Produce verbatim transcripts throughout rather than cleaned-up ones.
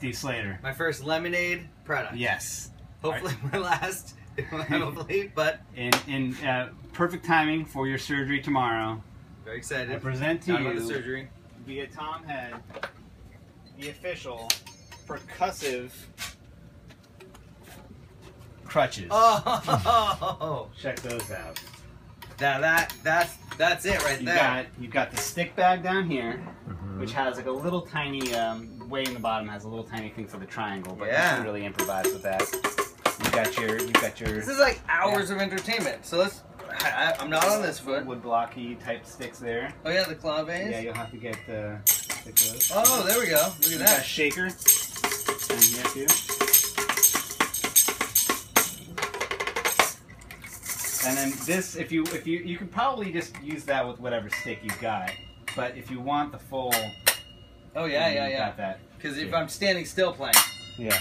Steve Slater. My first lemonade product. Yes. Hopefully Right. my last. Hopefully, but in in uh, perfect timing for your surgery tomorrow. Very excited. I present to Not you about the surgery. via Thom Head, the official percussive crutches. Oh, Check those out. that that that's that's it right You there. got you've got the stick bag down here, Mhm. which has like a little tiny um, way in the bottom has a little tiny thing for the triangle, but Yeah. you can really improvise with that. You got your you got your This is like hours of entertainment. So let's. I, I'm not on this foot. wood blocky type sticks there. Oh yeah, the claw vase. Yeah, you'll have to get uh, stick those. Oh, there we go. Look You at got a that. shaker down here too. And then this, if you if you you could probably just use that with whatever stick you got, but if you want the full, Oh yeah, you yeah, yeah. got that. Because if Yeah. I'm standing still playing. Yeah.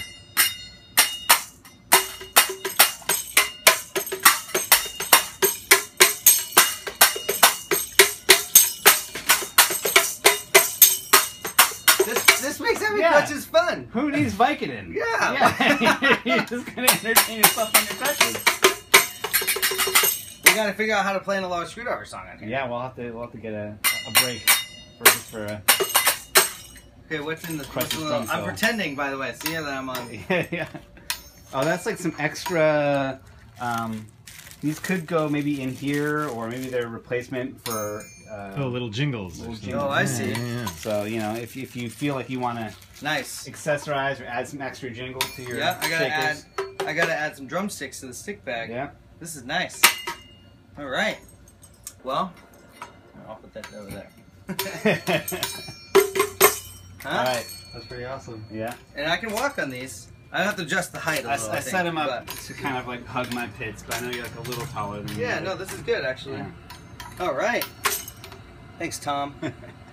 This this makes having Yeah. crutches fun. Who needs Vicodin? Yeah. Yeah. You're just gonna entertain yourself on your crutches. We gotta figure out how to play an Aloha Screwdriver song on here. Yeah, we'll have to we'll have to get a, a break for for a. Okay, what's in the, what's Crutches the little, drum I'm solo. pretending, by the way. See that I'm on. Yeah, yeah. Oh, that's like some extra. Um, these could go maybe in here, or maybe they're a replacement for. Uh, Oh, little jingles. Little or something. jingles. Oh, I Yeah, see. yeah, yeah. So you know, if if you feel like you want to Nice. accessorize or add some extra jingle to your Yeah, I gotta shakers. add. I gotta add some drumsticks to the stick bag. Yeah. This is nice. All right. Well, I'll put that over there. Huh? All right. That's pretty awesome. Yeah. And I can walk on these. I have to adjust the height a I, little. I think, set them up but- to kind of like hug my pits, but I know you're like a little taller than me. Yeah, no, this is good actually. Yeah. All right. Thanks, Tom.